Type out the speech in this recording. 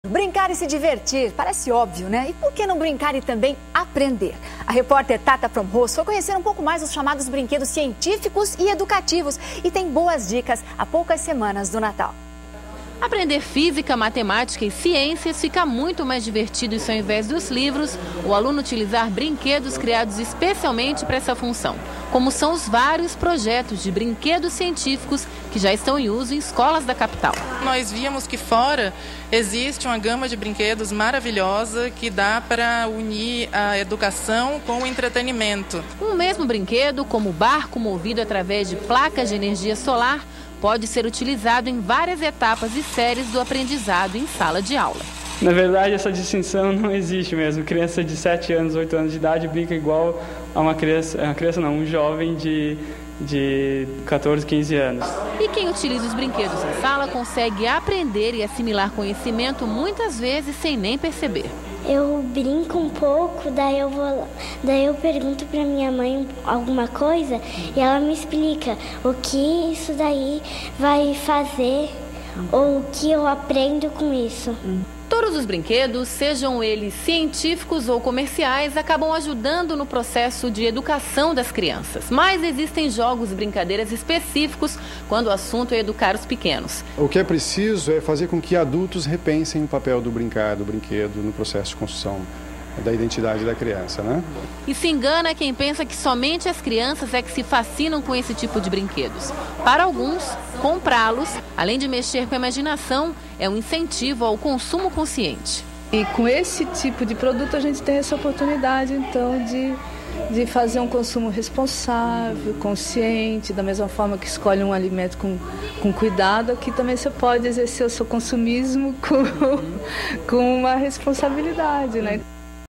Brincar e se divertir, parece óbvio, né? E por que não brincar e também aprender? A repórter Tata From Ross foi conhecer um pouco mais os chamados brinquedos científicos e educativos e tem boas dicas há poucas semanas do Natal. Aprender física, matemática e ciências fica muito mais divertido se ao invés dos livros, o aluno utilizar brinquedos criados especialmente para essa função, como são os vários projetos de brinquedos científicos que já estão em uso em escolas da capital. Nós víamos que fora existe uma gama de brinquedos maravilhosa que dá para unir a educação com o entretenimento. Um mesmo brinquedo, como o barco movido através de placas de energia solar, pode ser utilizado em várias etapas e séries do aprendizado em sala de aula. Na verdade, essa distinção não existe mesmo. Criança de 7 anos, 8 anos de idade brinca igual a um jovem de 14, 15 anos. E quem utiliza os brinquedos na sala consegue aprender e assimilar conhecimento muitas vezes sem nem perceber. Eu brinco um pouco, daí eu pergunto para minha mãe alguma coisa e ela me explica o que isso daí vai fazer ou o que eu aprendo com isso. Todos os brinquedos, sejam eles científicos ou comerciais, acabam ajudando no processo de educação das crianças. Mas existem jogos e brincadeiras específicos quando o assunto é educar os pequenos. O que é preciso é fazer com que adultos repensem o papel do brinquedo no processo de construção da identidade da criança, né? E se engana quem pensa que somente as crianças é que se fascinam com esse tipo de brinquedos. Para alguns, comprá-los, além de mexer com a imaginação, é um incentivo ao consumo consciente. E com esse tipo de produto a gente tem essa oportunidade, então, de fazer um consumo responsável, consciente, da mesma forma que escolhe um alimento com cuidado, aqui também você pode exercer o seu consumismo com uma responsabilidade, né?